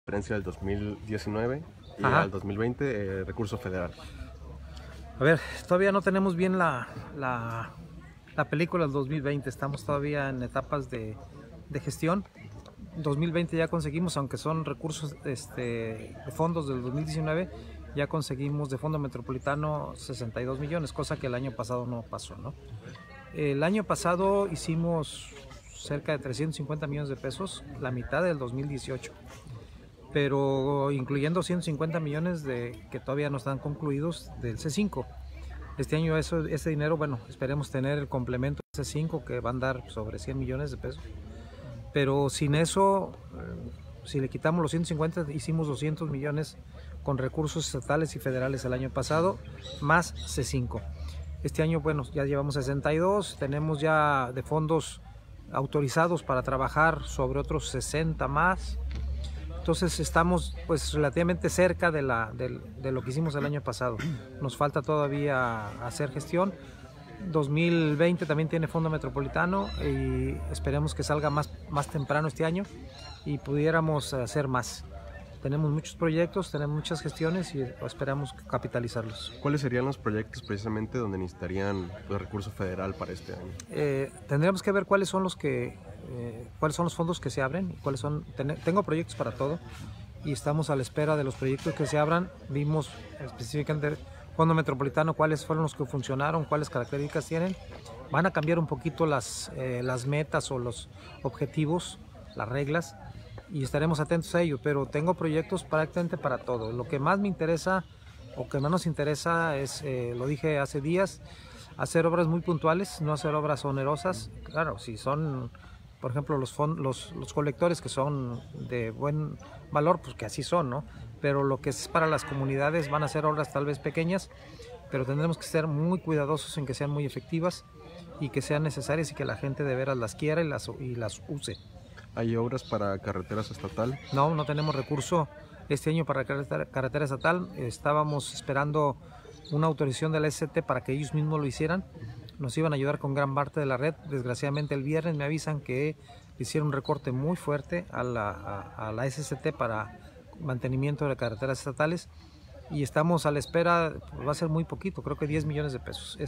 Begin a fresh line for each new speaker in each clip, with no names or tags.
Diferencia del 2019 y
Ajá.
al 2020, recurso federal.
A ver, todavía no tenemos bien la película del 2020, estamos todavía en etapas de gestión. 2020 ya conseguimos, aunque son recursos de fondos del 2019, ya conseguimos de Fondo Metropolitano 62 millones, cosa que el año pasado no pasó, ¿no? El año pasado hicimos cerca de 350 millones de pesos, la mitad del 2018, pero incluyendo 150 millones que todavía no están concluidos del C5. Este año ese dinero, bueno, esperemos tener el complemento del C5 que van a dar sobre 100 millones de pesos. Pero sin eso, si le quitamos los 150, hicimos 200 millones con recursos estatales y federales el año pasado, más C5. Este año, bueno, ya llevamos 62, tenemos ya de fondos autorizados para trabajar sobre otros 60 más. Entonces estamos pues relativamente cerca de lo que hicimos el año pasado. Nos falta todavía hacer gestión. 2020 también tiene Fondo Metropolitano y esperemos que salga más temprano este año y pudiéramos hacer más. Tenemos muchos proyectos, tenemos muchas gestiones y esperamos capitalizarlos.
¿Cuáles serían los proyectos precisamente donde necesitarían el recurso federal para este año?
Tendríamos que ver cuáles son los fondos que se abren, tengo proyectos para todo y estamos a la espera de los proyectos que se abran. Vimos específicamente Fondo Metropolitano cuáles fueron los que funcionaron, cuáles características tienen. Van a cambiar un poquito las metas o los objetivos, las reglas, y estaremos atentos a ello, pero tengo proyectos prácticamente para todo. Lo que más me interesa o que más nos interesa es, lo dije hace días, hacer obras muy puntuales, no hacer obras onerosas. Claro, si son, por ejemplo, los colectores que son de buen valor, pues que así son, ¿no? Pero lo que es para las comunidades van a ser obras tal vez pequeñas, pero tendremos que ser muy cuidadosos en que sean muy efectivas y que sean necesarias y que la gente de veras las quiera y las use.
¿Hay obras para carreteras estatal?
No tenemos recurso este año para carretera estatal. Estábamos esperando una autorización de la SCT para que ellos mismos lo hicieran. Nos iban a ayudar con gran parte de la red. Desgraciadamente el viernes me avisan que hicieron un recorte muy fuerte a la SCT para mantenimiento de carreteras estatales y estamos a la espera. Pues va a ser muy poquito, creo que 10 millones de pesos.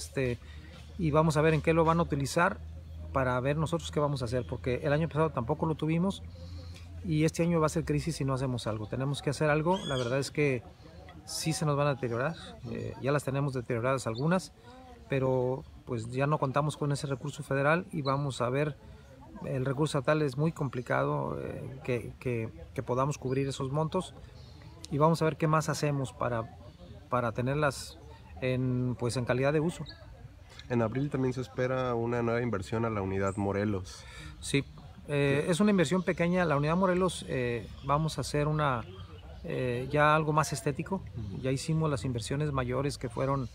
Y vamos a ver en qué lo van a utilizar para ver nosotros qué vamos a hacer, porque el año pasado tampoco lo tuvimos y este año va a ser crisis si no hacemos algo. Tenemos que hacer algo. La verdad es que sí se nos van a deteriorar, ya las tenemos deterioradas algunas, pero pues ya no contamos con ese recurso federal y vamos a ver. El recurso estatal es muy complicado que podamos cubrir esos montos y vamos a ver qué más hacemos para tenerlas en calidad de uso.
En abril también se espera una nueva inversión a la unidad Morelos.
Sí, es una inversión pequeña. La unidad Morelos vamos a hacer ya algo más estético. Ya hicimos las inversiones mayores que fueron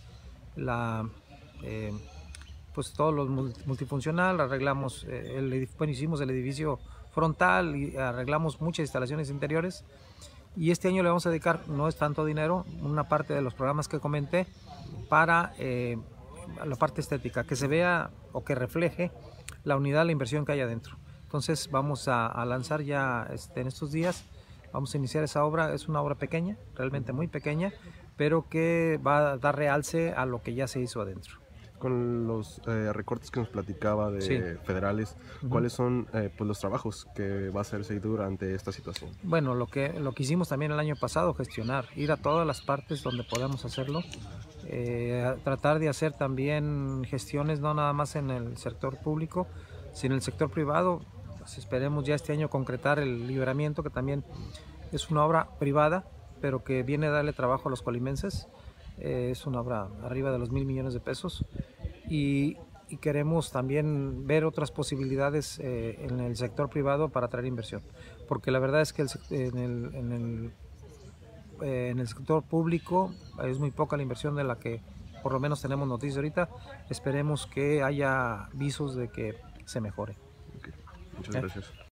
pues todo lo multifuncional. Arreglamos hicimos el edificio frontal y arreglamos muchas instalaciones interiores. Y este año le vamos a dedicar, no es tanto dinero, una parte de los programas que comenté para la parte estética, que se vea o que refleje la unidad, la inversión que hay adentro. Entonces vamos a lanzar ya en estos días, vamos a iniciar esa obra. Es una obra pequeña, realmente muy pequeña, pero que va a dar realce a lo que ya se hizo adentro.
Con los recortes que nos platicaba de
Sí.
federales, ¿cuáles son pues los trabajos que va a hacerse durante esta situación?
Bueno, lo que hicimos también el año pasado, gestionar, ir a todas las partes donde podamos hacerlo, tratar de hacer también gestiones no nada más en el sector público, sino en el sector privado. Pues esperemos ya este año concretar el libramiento, que también es una obra privada, pero que viene a darle trabajo a los colimenses. Es una obra arriba de los 1,000 millones de pesos y queremos también ver otras posibilidades en el sector privado para atraer inversión, porque la verdad es que en el sector público es muy poca la inversión de la que por lo menos tenemos noticias ahorita. Esperemos que haya visos de que se mejore.
Okay. Muchas gracias.